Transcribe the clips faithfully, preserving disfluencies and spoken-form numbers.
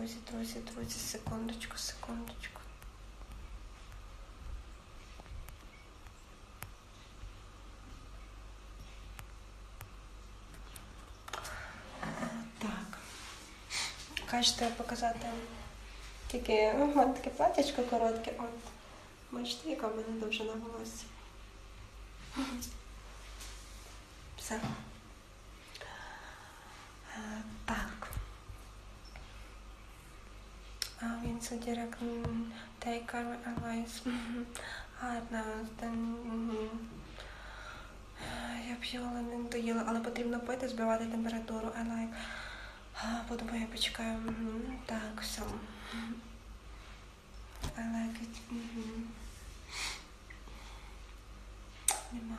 друзі, друзі, друзі, секундочку, секундочку. Так. Кажете показати тільки, у мене таке платячко коротке, от. Бачите, яка в мене довжина волосся. Все. Так. Він це директ take our advice. Гарно. Я п'ю, але не доїла, але потрібно пити, збивати температуру. I like. Подумаю, я почекаю. Так, все. I like it. Нема.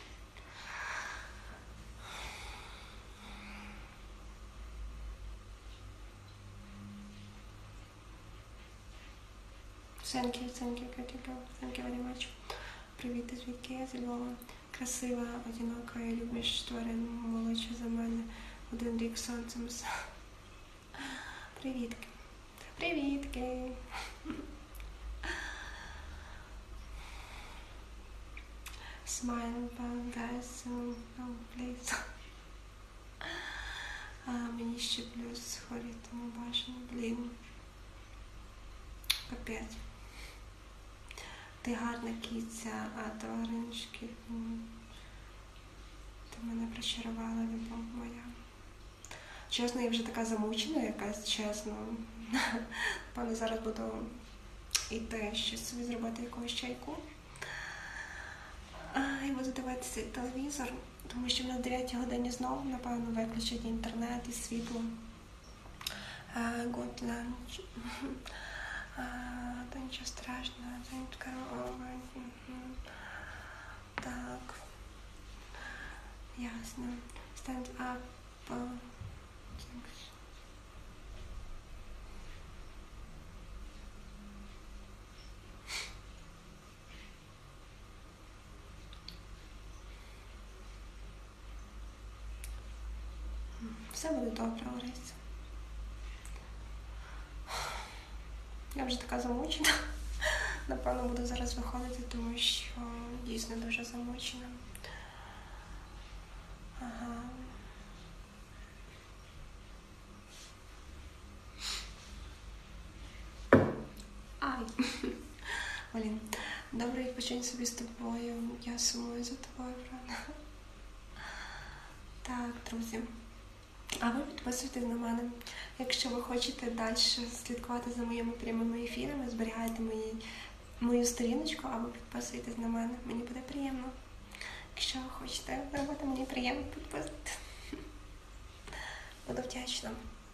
Thank you, thank you, thank you, thank you very much. Привіт, звідки я? Зі Львова. Красива, одинока, і любиш тварин, молодша за мене. Один рік сонцем. Привітки. Привітки. Smile, guys, oh, please. А, мені ще плюс хворіти, тому бажано, блін. Капець. Ти гарна кіця, а твариночки, ти мене причарувала, любов моя. Чесно, я вже така замучена якась, чесно. Певно, зараз буду йти щось собі зробити якогось чайку. А, і буду дивитися телевізор, тому що в нас дев'ятій годині знову, напевно, виключать інтернет і світло. Uh, good lunch. Та нічого страшного, це не корова. Так. Ясно. Stand up. Thanks. Все буде добре, Орися. Я вже така замучена. Напевно, буду зараз виходити, тому що дійсно дуже замучена. Ага. Ай! Блін, добре відпочинь собі з тобою. Я сумую за тобою, правда? Так, друзі. А ви підписуйтесь на мене. Якщо ви хочете далі слідкувати за моїми прямими ефірами, зберігайте мої, мою сторіночку, або підписуйтесь на мене. Мені буде приємно. Якщо ви хочете робити мені приємно, підписуйтесь. Буду вдячна.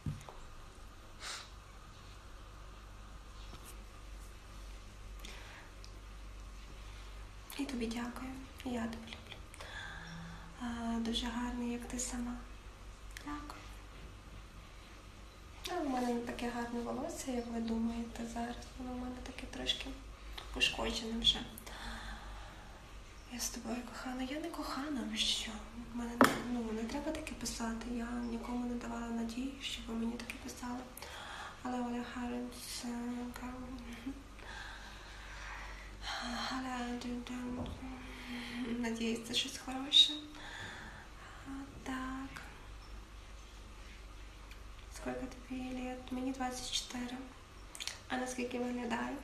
І тобі дякую. І я тебе люблю. А, дуже гарний, як ти сама. Дякую. У мене не таке гарне волосся, як ви думаєте зараз. Воно у мене таке трошки пошкоджене вже. Я з тобою кохана. Я не кохана, ви що? В мене, ну, не треба таке писати. Я нікому не давала надії, щоб ви мені таке писали. Але Оля Харенс... Але... Надіюсь, це щось хороше. Так. Сколько тобі лет? Мені двадцять чотири. А наскільки виглядаю?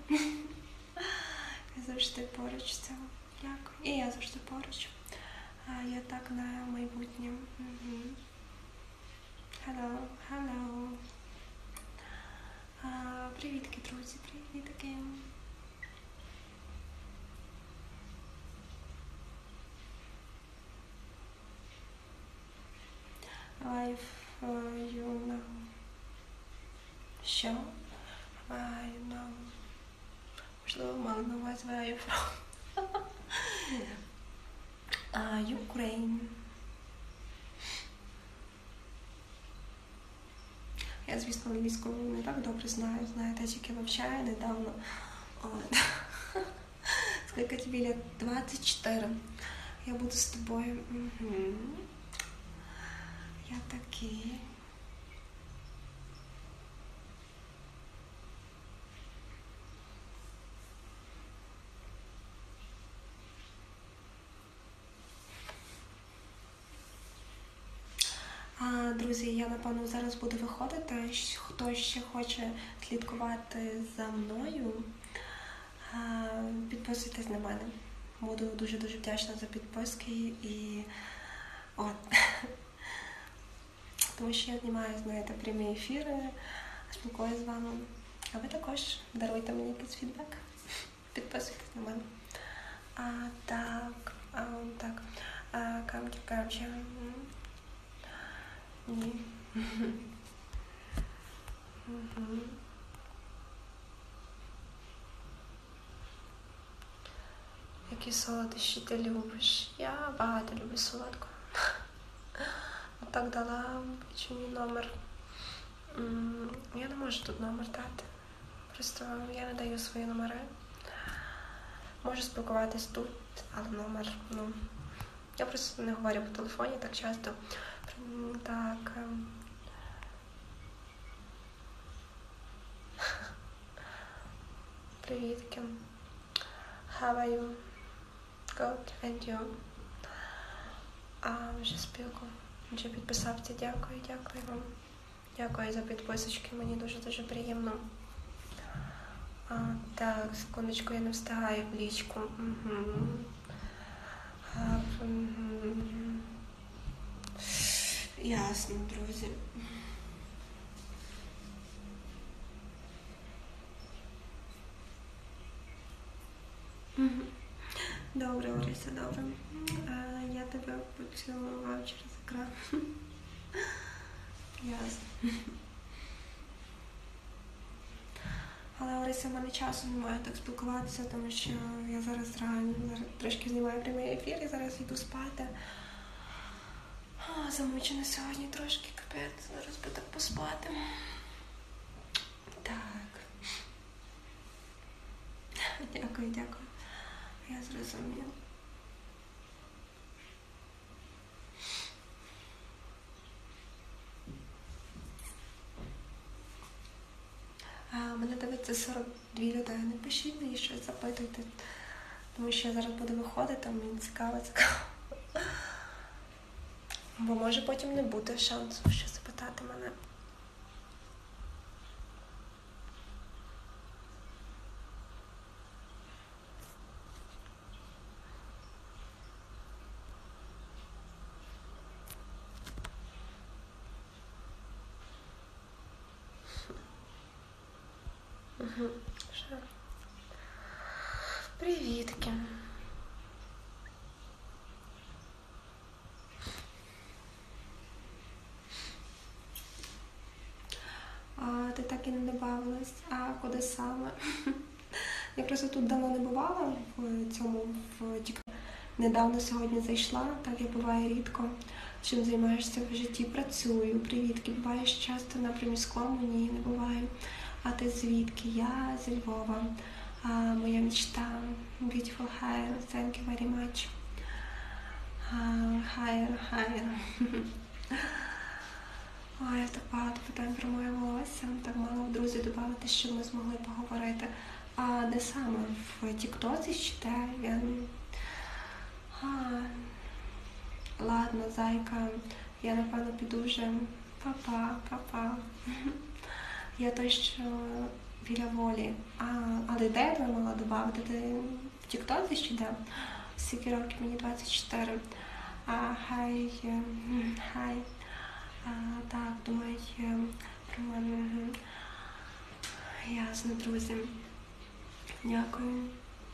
Я завжди поруч з цим. Дякую. І я завжди поруч. А я так на майбутнє. Угу. Hello, hello. А, привітки, друзі, привітки. Life uh, you know. Що? I know. Можливо, мала на увазі where are you from? uh, Ukraine. Я, звісно, англійську не так добре знаю, знаєте, я тільки вивчаю недавно. От. Скільки тобі лет? двадцять чотири. Я буду з тобою. Угу. Я такий. друзі, я, напевно, зараз буду виходити. Хто ще хоче слідкувати за мною, підписуйтесь на мене. Буду дуже-дуже вдячна за підписки. І от. Тому що я знімаю, знаєте, прямі ефіри, спілкуюся з вами. А ви також даруйте мені якийсь фідбек. Підписуйтесь на мене. А, так, а, так. Камки, камчі. Ні. Угу. Які солодощі ти любиш? Я багато люблю солодку. Отак дала мій номер. Я не можу тут номер дати. Просто я не даю свої номери. Можу спілкуватись тут, але номер, ну... Я просто не говорю по телефоні так часто. Так. Привіт, Кім. How are you? Good, and you? А, вже спілку. Вже підписався. Дякую, дякую вам. Дякую за підписочки, мені дуже-дуже приємно. А, так, секундочку, я не встигаю в лічку. Угу. А, угу. Ясно, друзі. Угу. Добре, Орися, добре. А, я тебе поцілував через екран. Ясно. Але, Орися, в мене часу немає так спілкуватися, тому що я зараз реально зараз трошки знімаю прямий ефір і зараз йду спати. А, замучена сьогодні трошки, капець, зараз би так поспати. Так. Дякую, дякую. Я зрозуміла. А, мене дивиться сорок дві людини. Пишіть мені щось, запитуйте. Тому що я зараз буду виходити, мені цікаво, цікаво. Бо може потім не буде шансу ще запитати мене. Угу. Що? Привітки. А, ти так і не добавилась. А куди саме? Я просто тут давно не бувала в цьому, в тік. Недавно сьогодні зайшла, так я буваю рідко. Чим займаєшся в житті? Працюю. Привітки. Буваєш часто на приміському? Ні, не буваю. А ти звідки? Я зі Львова. А, моя мечта. Beautiful hair. Thank you very much. Uh, hair, hair. Ой, я так багато питань про моє волосся. Так мало друзі додати, щоб ми змогли поговорити. А де саме? В тіктоці чи де? Я... А, ладно, зайка. Я, напевно, піду вже. Па-па, па-па. Я той, що біля волі. А, але де я тебе мала додати? Ти в тіктоці чи де? Скільки років? Мені двадцять чотири. А, хай, хай. А, так, думають про мене. Ясно, друзі. Дякую.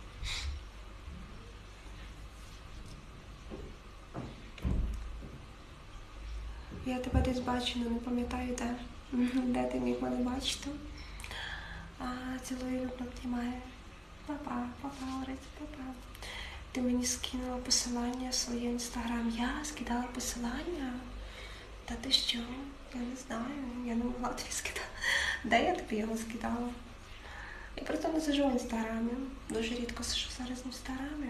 Я тебе десь бачу, але не пам'ятаю, де. Де ти міг мене бачити. А, цілую, люблю, обіймаю. Папа, папа, Орись, папа. Ти мені скинула посилання в своє інстаграм. Я скидала посилання? Та ти що? Я не знаю. Я не могла тобі скидати. Де я тобі його скидала? Я просто не сиджу в інстаграмі. Дуже рідко сиджу зараз в інстаграмі.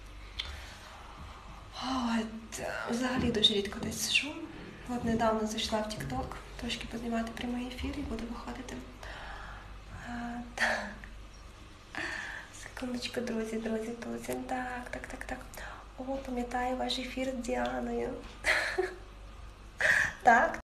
От, взагалі дуже рідко десь сиджу. От недавно зайшла в тік-ток, трошки познімати прямий ефір і буду виходити. А, так. Секундочку, друзі, друзі, друзі. Так, так, так, так. О, пам'ятаю ваш ефір з Діаною. Так.